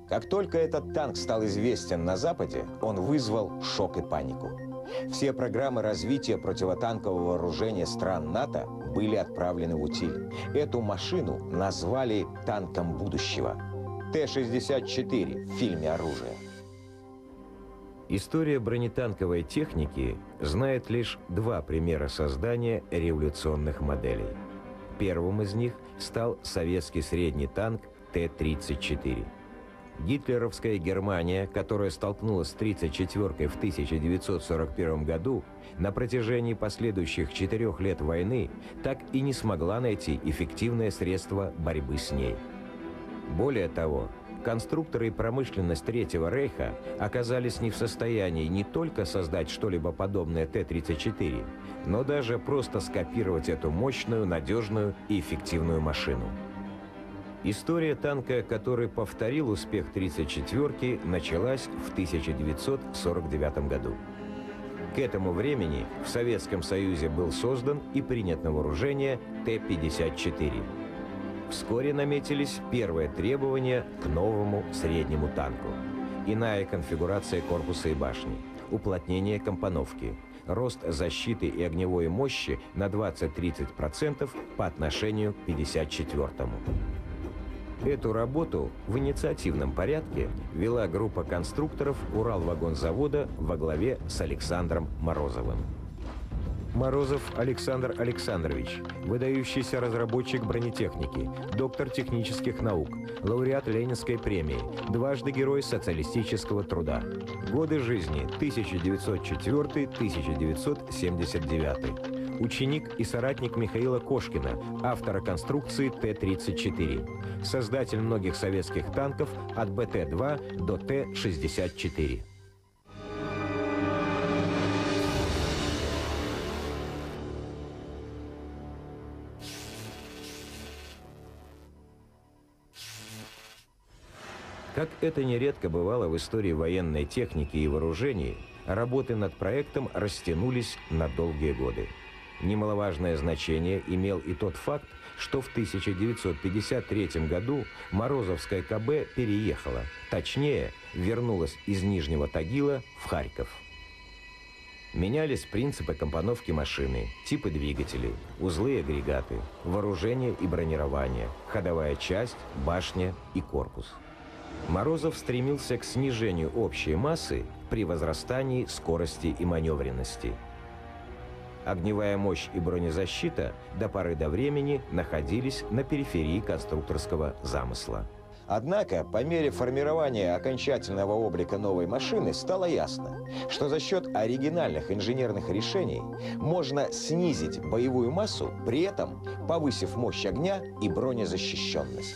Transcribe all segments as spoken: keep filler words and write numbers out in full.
Как только этот танк стал известен на Западе, он вызвал шок и панику. Все программы развития противотанкового вооружения стран НАТО были отправлены в утиль. Эту машину назвали танком будущего. Т шестьдесят четыре в фильме «Оружие». История бронетанковой техники знает лишь два примера создания революционных моделей. Первым из них стал советский средний танк Т тридцать четыре. Гитлеровская Германия, которая столкнулась с тридцать четвёркой в тысяча девятьсот сорок первом году, на протяжении последующих четырех лет войны так и не смогла найти эффективное средство борьбы с ней. Более того, конструкторы и промышленность Третьего Рейха оказались не в состоянии не только создать что-либо подобное Т тридцать четыре, но даже просто скопировать эту мощную, надежную и эффективную машину. История танка, который повторил успех тридцать четвёрки, началась в тысяча девятьсот сорок девятом году. К этому времени в Советском Союзе был создан и принят на вооружение Т пятьдесят четыре. Вскоре наметились первые требования к новому среднему танку. Иная конфигурация корпуса и башни, уплотнение компоновки, рост защиты и огневой мощи на двадцать-тридцать процентов по отношению к пятьдесят четвёртому. Эту работу в инициативном порядке вела группа конструкторов Уралвагонзавода во главе с Александром Морозовым. Морозов Александр Александрович, выдающийся разработчик бронетехники, доктор технических наук, лауреат Ленинской премии, дважды Герой социалистического труда. Годы жизни тысяча девятьсот четвёртый — тысяча девятьсот семьдесят девятый. Ученик и соратник Михаила Кошкина, автора конструкции Т тридцать четыре. Создатель многих советских танков от Б Т два до Т шестьдесят четыре. Как это нередко бывало в истории военной техники и вооружений, работы над проектом растянулись на долгие годы. Немаловажное значение имел и тот факт, что в тысяча девятьсот пятьдесят третьем году Морозовская К Б переехала, точнее, вернулась из Нижнего Тагила в Харьков. Менялись принципы компоновки машины, типы двигателей, узлы и агрегаты, вооружение и бронирование, ходовая часть, башня и корпус. Морозов стремился к снижению общей массы при возрастании скорости и маневренности. Огневая мощь и бронезащита до поры до времени находились на периферии конструкторского замысла. Однако, по мере формирования окончательного облика новой машины стало ясно, что за счет оригинальных инженерных решений можно снизить боевую массу, при этом повысив мощь огня и бронезащищенность.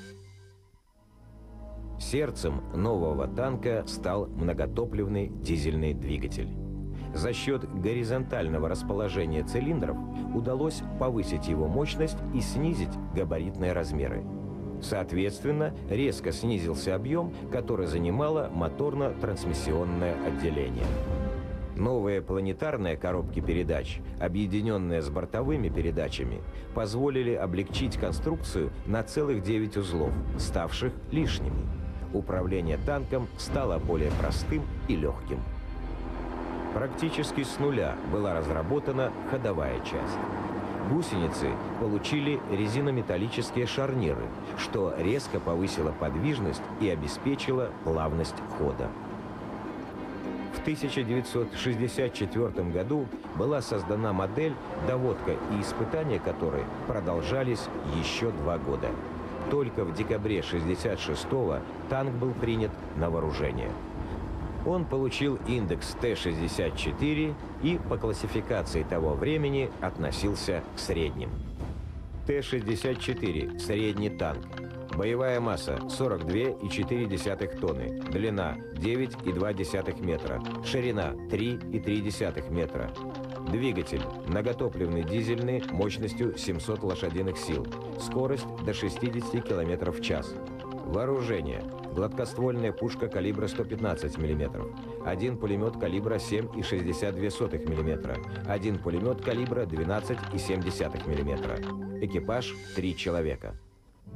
Сердцем нового танка стал многотопливный дизельный двигатель. За счет горизонтального расположения цилиндров удалось повысить его мощность и снизить габаритные размеры. Соответственно, резко снизился объем, который занимало моторно-трансмиссионное отделение. Новые планетарные коробки передач, объединенные с бортовыми передачами, позволили облегчить конструкцию на целых девять узлов, ставших лишними. Управление танком стало более простым и легким. Практически с нуля была разработана ходовая часть. Гусеницы получили резинометаллические шарниры, что резко повысило подвижность и обеспечило плавность хода. В тысяча девятьсот шестьдесят четвёртом году была создана модель, доводка и испытания которой продолжались еще два года. Только в декабре шестьдесят шестого танк был принят на вооружение. Он получил индекс Т шестьдесят четыре и по классификации того времени относился к средним. Т шестьдесят четыре – средний танк. Боевая масса сорок две и четыре десятых тонны, длина девять и два десятых метра, ширина три и три десятых метра. Двигатель многотопливный дизельный мощностью семьсот лошадиных сил, скорость до шестидесяти километров в час. Вооружение. Гладкоствольная пушка калибра сто пятнадцать миллиметров, один пулемет калибра семь и шестьдесят две сотых миллиметра, один пулемет калибра двенадцать и семь десятых миллиметра. Экипаж – три человека.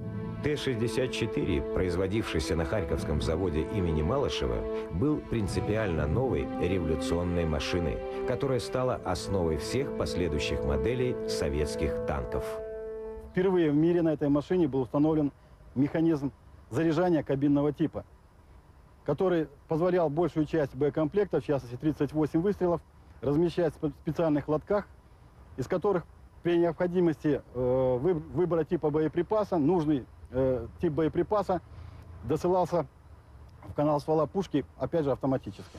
Т шестьдесят четыре, производившийся на Харьковском заводе имени Малышева, был принципиально новой революционной машиной, которая стала основой всех последующих моделей советских танков. Впервые в мире на этой машине был установлен механизм заряжания кабинного типа, который позволял большую часть боекомплекта, в частности тридцать восемь выстрелов, размещать в специальных лотках, из которых при необходимости э, выбора типа боеприпаса, нужный э, тип боеприпаса досылался в канал ствола пушки, опять же, автоматически.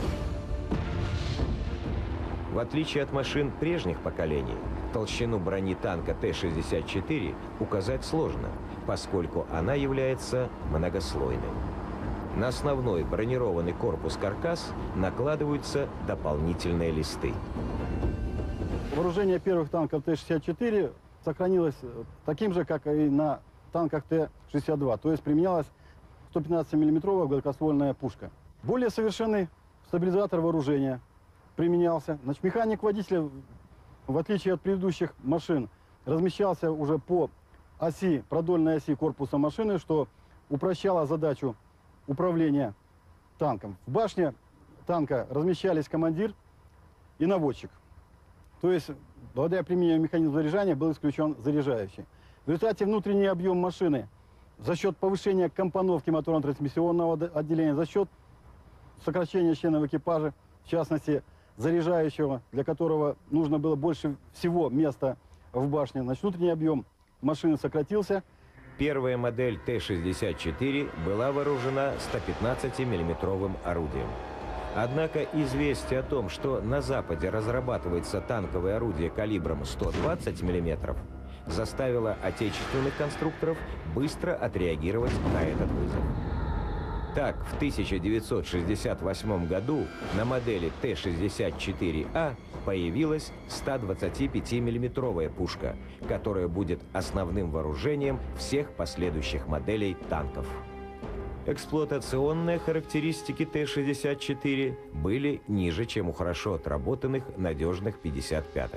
В отличие от машин прежних поколений, толщину брони танка Т шестьдесят четыре указать сложно, поскольку она является многослойной. На основной бронированный корпус-каркас накладываются дополнительные листы. Вооружение первых танков Т шестьдесят четыре сохранилось таким же, как и на танках Т шестьдесят два, то есть применялась сто пятнадцатимиллиметровая гладкоствольная пушка. Более совершенный стабилизатор вооружения применялся. Значит, механик водителя, в отличие от предыдущих машин, размещался уже по оси, продольной оси корпуса машины, что упрощало задачу управления танком. В башне танка размещались командир и наводчик. То есть, благодаря применению механизма заряжания был исключен заряжающий. В результате внутренний объем машины за счет повышения компоновки моторно-трансмиссионного отделения, за счет сокращения членов экипажа, в частности, заряжающего, для которого нужно было больше всего места в башне, значит, внутренний объем машины сократился. Первая модель Т шестьдесят четыре была вооружена сто пятнадцатимиллиметровым орудием. Однако известие о том, что на Западе разрабатывается танковое орудие калибром сто двадцать миллиметров, заставило отечественных конструкторов быстро отреагировать на этот вызов. Так, в тысяча девятьсот шестьдесят восьмом году на модели Т шестьдесят четыре А появилась сто двадцатипятимиллиметровая пушка, которая будет основным вооружением всех последующих моделей танков. Эксплуатационные характеристики Т шестьдесят четыре были ниже, чем у хорошо отработанных надежных пятьдесят пяток.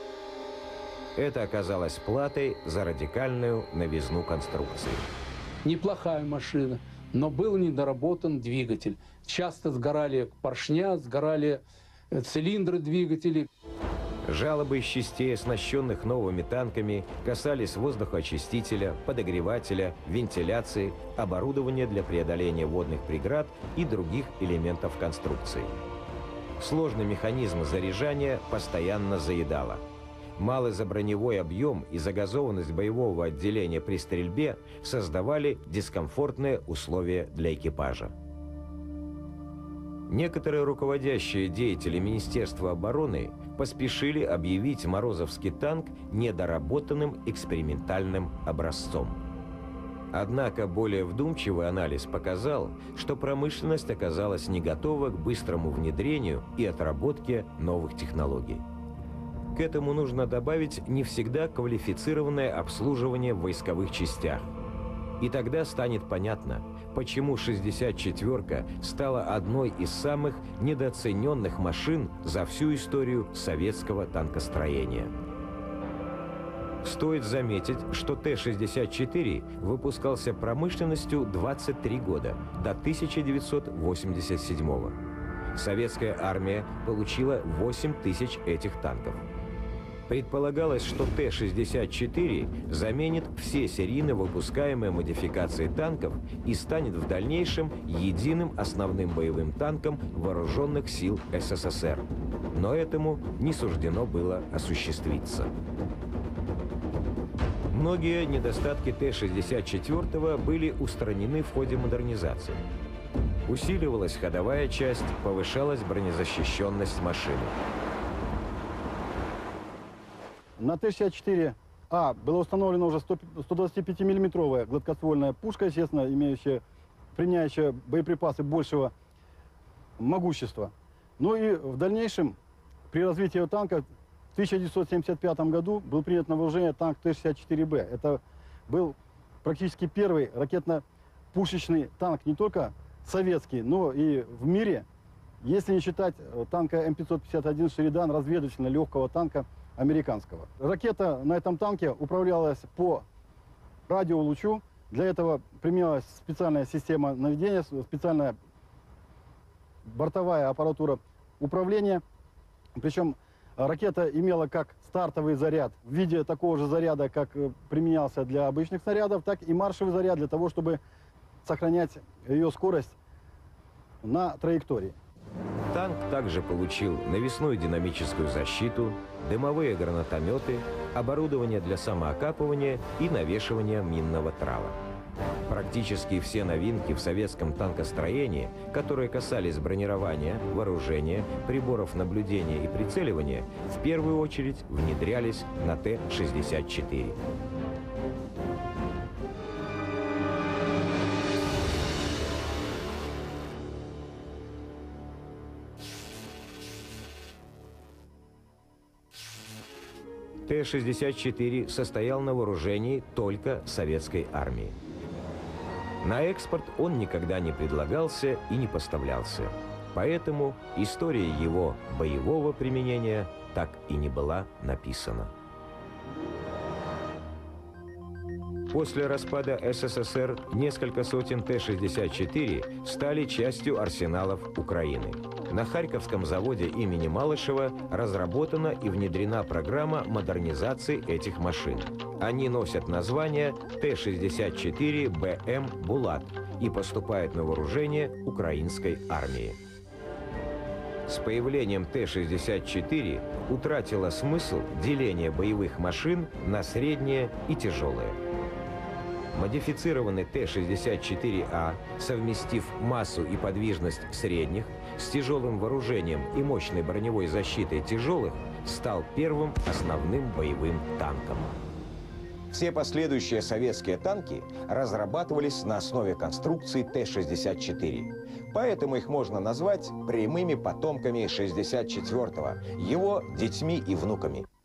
Это оказалось платой за радикальную новизну конструкции. Неплохая машина, но был недоработан двигатель. Часто сгорали поршня, сгорали цилиндры двигателей. Жалобы из частей, оснащенных новыми танками, касались воздухоочистителя, подогревателя, вентиляции, оборудования для преодоления водных преград и других элементов конструкции. Сложный механизм заряжания постоянно заедало. Малый заброневой объем и загазованность боевого отделения при стрельбе создавали дискомфортные условия для экипажа. Некоторые руководящие деятели Министерства обороны поспешили объявить Морозовский танк недоработанным экспериментальным образцом. Однако более вдумчивый анализ показал, что промышленность оказалась не готова к быстрому внедрению и отработке новых технологий. К этому нужно добавить не всегда квалифицированное обслуживание в войсковых частях. И тогда станет понятно, почему шестьдесят четвёрка стала одной из самых недооцененных машин за всю историю советского танкостроения. Стоит заметить, что Т шестьдесят четыре выпускался промышленностью двадцать три года, до тысяча девятьсот восемьдесят седьмого. Советская армия получила восемь тысяч этих танков. Предполагалось, что Т шестьдесят четыре заменит все серийно выпускаемые модификации танков и станет в дальнейшем единым основным боевым танком вооруженных сил СССР. Но этому не суждено было осуществиться. Многие недостатки Т шестьдесят четыре были устранены в ходе модернизации. Усиливалась ходовая часть, повышалась бронезащищенность машины. На Т шестьдесят четыре А была установлена уже сто двадцатипятимиллиметровая гладкоствольная пушка, естественно, имеющая, применяющая боеприпасы большего могущества. Ну и в дальнейшем, при развитии танка, в тысяча девятьсот семьдесят пятом году был принят на вооружение танк Т шестьдесят четыре Б. Это был практически первый ракетно-пушечный танк не только советский, но и в мире, если не считать танка М пятьсот пятьдесят один «Шеридан», разведывательно-легкого танка американского. Ракета на этом танке управлялась по радиолучу, Для этого применялась специальная система наведения, специальная бортовая аппаратура управления. Причем ракета имела как стартовый заряд в виде такого же заряда, как применялся для обычных снарядов, так и маршевый заряд для того, чтобы сохранять ее скорость на траектории. Танк также получил навесную динамическую защиту, дымовые гранатометы, оборудование для самоокапывания и навешивания минного трала. Практически все новинки в советском танкостроении, которые касались бронирования, вооружения, приборов наблюдения и прицеливания, в первую очередь внедрялись на Т шестьдесят четыре. Т шестьдесят четыре состоял на вооружении только советской армии. На экспорт он никогда не предлагался и не поставлялся. Поэтому история его боевого применения так и не была написана. После распада СССР несколько сотен Т шестьдесят четыре стали частью арсеналов Украины. На Харьковском заводе имени Малышева разработана и внедрена программа модернизации этих машин. Они носят название Т шестьдесят четыре Б М «Булат» и поступают на вооружение украинской армии. С появлением Т шестьдесят четыре утратило смысл деление боевых машин на средние и тяжелые. Модифицированный Т шестьдесят четыре А, совместив массу и подвижность средних с тяжелым вооружением и мощной броневой защитой тяжелых, стал первым основным боевым танком. Все последующие советские танки разрабатывались на основе конструкции Т шестьдесят четыре. Поэтому их можно назвать прямыми потомками шестьдесят четвёртого, его детьми и внуками.